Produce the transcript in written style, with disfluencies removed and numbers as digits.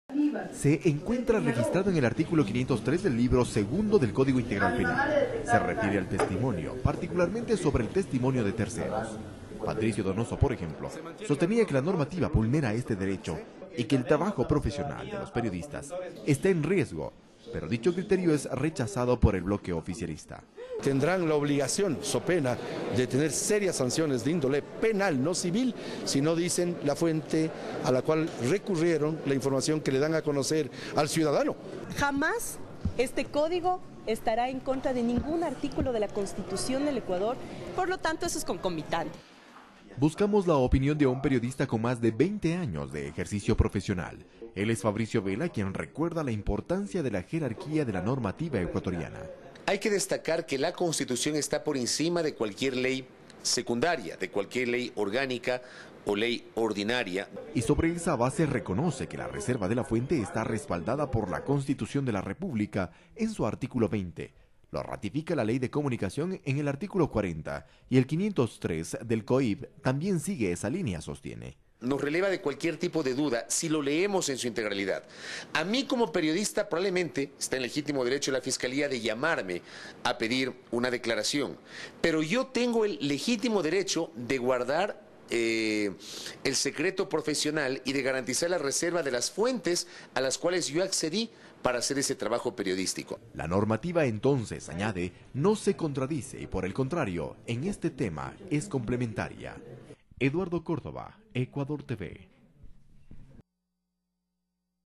Se encuentra registrado en el artículo 503 del libro segundo del Código Integral Penal. Se refiere al testimonio, particularmente sobre el testimonio de terceros. Patricio Donoso, por ejemplo, sostenía que la normativa vulnera este derecho y que el trabajo profesional de los periodistas está en riesgo, pero dicho criterio es rechazado por el bloque oficialista. Tendrán la obligación, so pena, de tener serias sanciones de índole penal, no civil, si no dicen la fuente a la cual recurrieron, la información que le dan a conocer al ciudadano. Jamás este código estará en contra de ningún artículo de la Constitución del Ecuador, por lo tanto eso es concomitante. Buscamos la opinión de un periodista con más de 20 años de ejercicio profesional. Él es Fabricio Vela, quien recuerda la importancia de la jerarquía de la normativa ecuatoriana. Hay que destacar que la Constitución está por encima de cualquier ley secundaria, de cualquier ley orgánica o ley ordinaria. Y sobre esa base reconoce que la reserva de la fuente está respaldada por la Constitución de la República en su artículo 20. Lo ratifica la Ley de Comunicación en el artículo 40 y el 503 del COIP también sigue esa línea, sostiene. Nos releva de cualquier tipo de duda si lo leemos en su integralidad. A mí como periodista probablemente está en legítimo derecho de la Fiscalía de llamarme a pedir una declaración, pero yo tengo el legítimo derecho de guardar el secreto profesional y de garantizar la reserva de las fuentes a las cuales yo accedí para hacer ese trabajo periodístico. La normativa entonces, añade, no se contradice y por el contrario, en este tema es complementaria. Eduardo Córdoba, Ecuador TV.